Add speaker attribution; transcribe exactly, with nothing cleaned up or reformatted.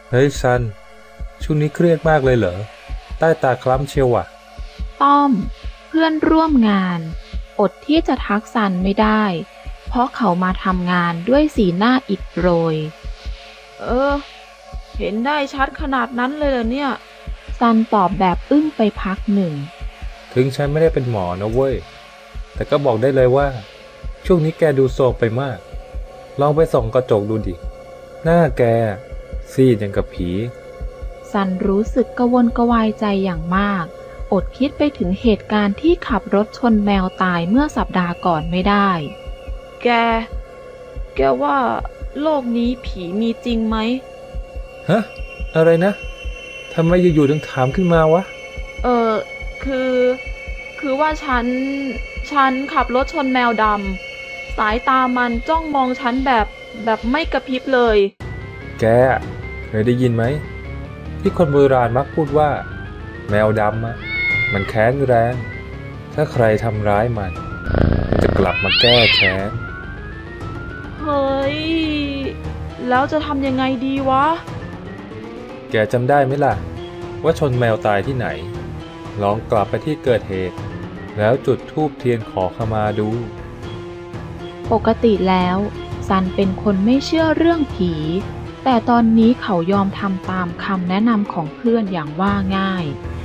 Speaker 1: เฮ้ยซันช่วงนี้เครียดมากเลยเหรอใต้ตาคล้ำเชียวว่ะ
Speaker 2: ต้อมเพื่อนร่วมงานอดที่จะทักซันไม่ได้เพราะเขามาทำงานด้วยสีหน้าอิดโรยเออเห็นได้ชัดขนาดนั้นเลยเหรอเนี่ยซันตอบแบบอึ้งไปพักหนึ่ง
Speaker 1: ถึงฉันไม่ได้เป็นหมอนะเว้ยแต่ก็บอกได้เลยว่าช่วงนี้แกดูโทรมไปมากลองไปส่องกระจกดูดิหน้าแกซีดอย่างกับผี
Speaker 2: ซันรู้สึกกระวนกระวายใจอย่างมากอดคิดไปถึงเหตุการณ์ที่ขับรถชนแมวตายเมื่อสัปดาห์ก่อนไม่ได้แกแกว่าโลกนี้ผีมีจริงไหม
Speaker 1: ฮะอะไรนะทำไมอยู่ๆถึงถามขึ้นมาวะ
Speaker 2: เออคือคือว่าฉันฉันขับรถชนแมวดำสายตามันจ้องมองฉันแบบแบบไม่กระพริบเลย
Speaker 1: แกเคยได้ยินไหมที่คนโบราณมักพูดว่าแมวดำอะมันแค้นแรงถ้าใครทำร้ายมันมันจะกลับมาแก้แค้น
Speaker 2: เฮ้ยแล้วจะทำยังไงดีวะ
Speaker 1: แกจำได้ไหมล่ะว่าชนแมวตายที่ไหนลองกลับไปที่เกิดเหตุแล้วจุดธูปเทียนขอขมาดู
Speaker 2: ปกติแล้วซันเป็นคนไม่เชื่อเรื่องผีแต่ตอนนี้เขายอมทำตามคำแนะนำของเพื่อนอย่างว่าง่าย